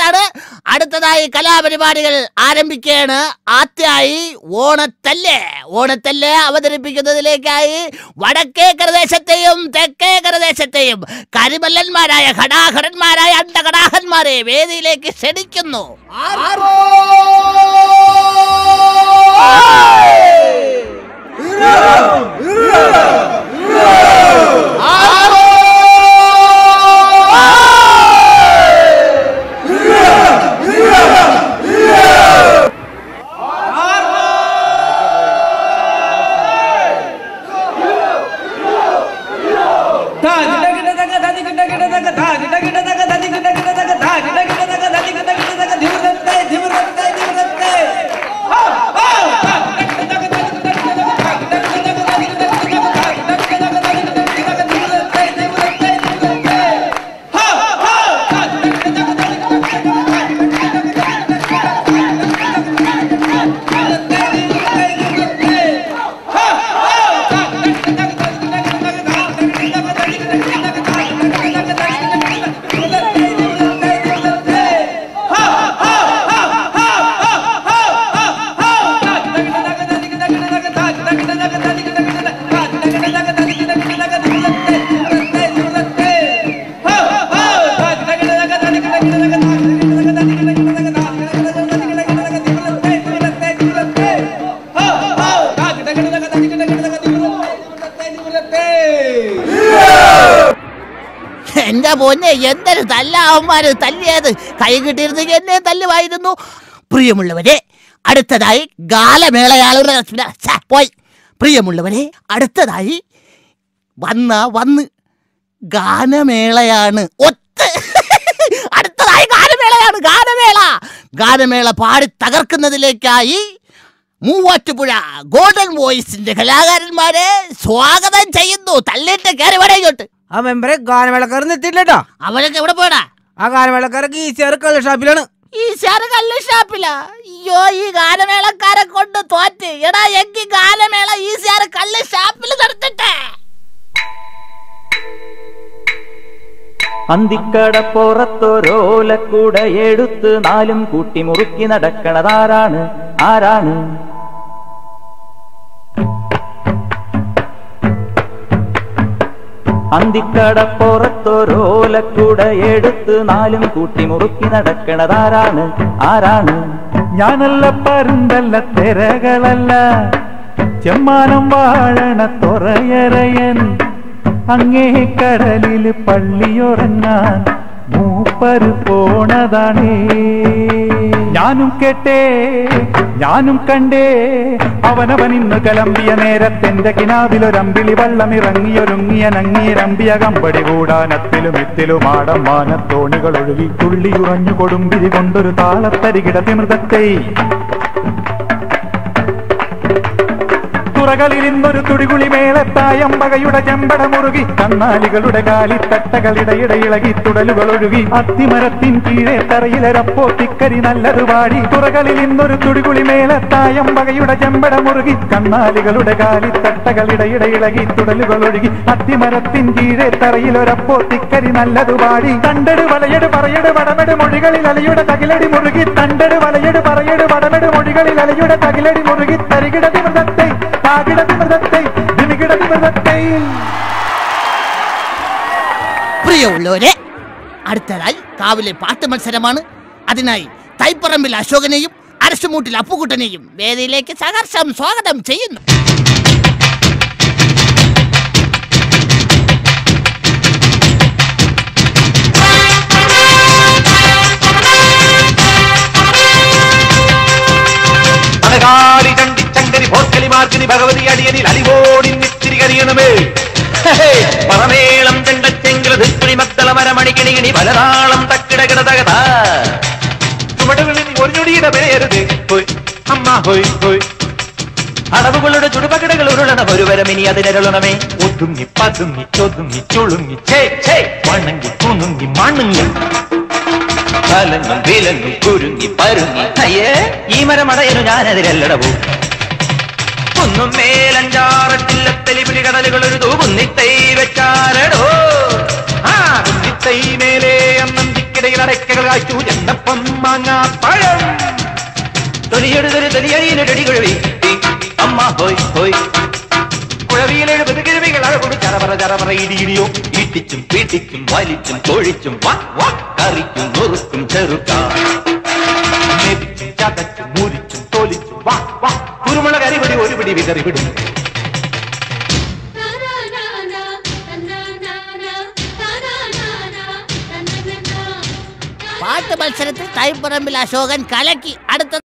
തയ്യാറാണ്. അടുത്തതായി കലാപരിപാടികൾ ആരംഭിക്കുകയാണ്. ആദ്യമായി ഓണത്തല്ല് അവതരിപ്പിക്കുന്നതിലേക്കായി വടക്കേക്കര ദേശത്തെയും തെക്കേക്കര ദേശത്തെയും കരിമല്ലന്മാരായ ഘടാഘടന്മാരായ അണ്ടകടാഹന്മാരെ വേദിയിലേക്ക് ക്ഷണിക്കുന്നു. എന്റെ പൊന്നെ, എന്തൊരു തല്ലാവന്മാര് തല്ലിയത്. കൈ കിട്ടിയിരുന്നെങ്കിൽ എന്നെ തല്ലുമായിരുന്നു. പ്രിയമുള്ളവരെ, അടുത്തതായി പ്രിയമുള്ളവരെ, അടുത്തതായി വന്ന് ഗാനമേളയാണ്. അടുത്തതായി ഗാനമേള പാടി തകർക്കുന്നതിലേക്കായി മൂവാറ്റുപുഴ ഗോൾഡൻ വോയിസിന്റെ കലാകാരന്മാരെ സ്വാഗതം ചെയ്യുന്നു. തള്ളിട്ട് കയറി വരയിങ്ങോട്ട്. ആ മെമ്പറെ, ഗാനമേളക്കാരൻ എത്തിയില്ലട്ടോ. അവരൊക്കെ എവിടെ പോടാ? ആ ഗാനമേളക്കാരൊക്കെ ഈസിയാർ കള്ള് ഷാപ്പിലാണ്. കള്ള് ഷാപ്പിലാ? അയ്യോ, ഈ ഗാനമേളക്കാരെ കൊണ്ട് തോറ്റ്. എടാ, എങ്കിൽ ഗാനമേള ഈസിയാർ കള്ള് ഷാപ്പിൽ നടത്തട്ടെ. അന്തിക്കടപ്പുറത്തൊരോലക്കൂട എടുത്ത് നാലും കൂട്ടി മുറുക്കി നടക്കണതാരാണ്? ആരാണ്? അന്തിക്കടപ്പുറത്തൊരോലക്കൂട എടുത്ത് നാലും കൂട്ടി മുറുക്കി നടക്കണതാരാണ്? ആരാണ്? ഞാനല്ല, പരുന്തല്ല, തിരകളല്ല, ചെമ്മാനം വാഴണ തൊറയറയൻ, അങ്ങേ കടലിൽ പള്ളിയുറങ്ങാൻ മൂപ്പര് പോണതാണേ. ഞാനും കേട്ടേ, ഞാനും കണ്ടേ, അവനവനിന്ന് കലമ്പിയ നേരത്തെന്റെ കിനാവിലൊരമ്പിളി വള്ളമിറങ്ങിയൊരുങ്ങിയ നങ്ങിയരമ്പിയ കമ്പടി കൂടാനത്തിലും ഇത്തിലുമാടം മാനത്തോണികൾ ഒഴുകി തുള്ളിയുറഞ്ഞു കൊടുമ്പിരി കൊണ്ടൊരു താളത്തരികിട തിമൃതത്തെ. തുറകളിൽ ഇന്നൊരു തുടികുളി മേളത്തായമ്പകയുടെ ചെമ്പട മുറുകി കന്നാലികളുടെ കാലിത്തട്ടകളിടയിടെ ഇളകി തുടലുകൾ ഒഴുകി അത്തിമരത്തിൻ കീഴേ തറയിലരപ്പോ തിക്കരി നല്ലത് പാടി. തുറകളിൽ ഇന്നൊരു തുടികുളി മേളത്തായമ്പകയുടെ ചെമ്പട മുറുകി കന്നാലികളുടെ കാലിത്തട്ടകളിടയിടെ ഇളകി തുടലുകൾ ഒഴുകി അത്തിമരത്തിൻ കീഴേ തറയിലൊരപ്പോ തിക്കരി നല്ലത് പാടി. തണ്ടട് വലയട് പറയട് വടമെട് മൊഴികളിൽ അലയുടെ തകിലടി മുറുകി. തണ്ടട് വലയട് പറയട് വടമെട് മൊഴികളിൽ അലയുടെ തകിലടി മുറുകി തരികിട തിമൃതത്തെ പ്രിയമുള്ളവരെ, അടുത്തതായി കാവിലെ പാട്ട് മത്സരമാണ്. അതിനായി തൈപ്പറമ്പിൽ അശോകനെയും അരശുമൂട്ടിൽ അപ്പുകുട്ടനെയും വേദിയിലേക്ക് സഹർഷം സ്വാഗതം ചെയ്യുന്നു. ഭഗവതി അടിയനിൽ അലിവോടി നിത്തിരി കരിയണമേ. പറമേളം ചെണ്ടച്ചെങ്കിളി പലതാളം തക്കിടകിടതകത ചുമടുകളിൽ ഒരു ഞൊടിയുടെ പേരുത് അമ്മ ഹോയ് ഹോയ്. അടവുകളുടെ ചുടുപകിടകൾ ഉരുളണ ഒരുവരം ഇനി അതിനരുളണമേ. ഒതുങ്ങി പതുങ്ങി ചൊതുങ്ങി ചുളുങ്ങി വണങ്ങി കുണുങ്ങി മണുങ്ങി കലങ്ങും വിലങ്ങും കുരുങ്ങി പരുങ്ങി. അയ്യേ, ഈ മരമടയനു ഞാനതിരല്ലടവൂ. ഒന്നും മേലഞ്ചാറട്ടില്ലത്തലി പിടികടലുകൾ ഒരു തൂകുന്നിത്തൈ വെച്ചാരടോ. ആ കുന്നിത്തൈ മേലെ അന്നം ചിക്കിട ഇടയിൽ അടയ്ക്കകൾ കാച്ചു എന്തപ്പം മാങ്ങാ പഴം തൊലിയെടുത്തൊരു തൊലിയരിയിലൊടി കുഴവി അമ്മ ഹോയ് ഹോയ് കുഴവിയിലെഴുപത് കിഴവികൾ അഴകൊടു ചറപറ ചറപറ ഇടിയിടിയോ ഇട്ടിച്ചും പീട്ടിച്ചും വലിച്ചും തൊഴിച്ചും കറിക്കും നുറുക്കും ചെറുക്കാം ചതച്ചും മുരിച്ചും തോലിച്ചും കുരുമുളക് അരിപടി ഒരു പിടി വിതറി വിടും പാട്ട് മത്സരത്തിൽ തൈപ്പറമ്പിൽ അശോകൻ കലക്കി. അടുത്ത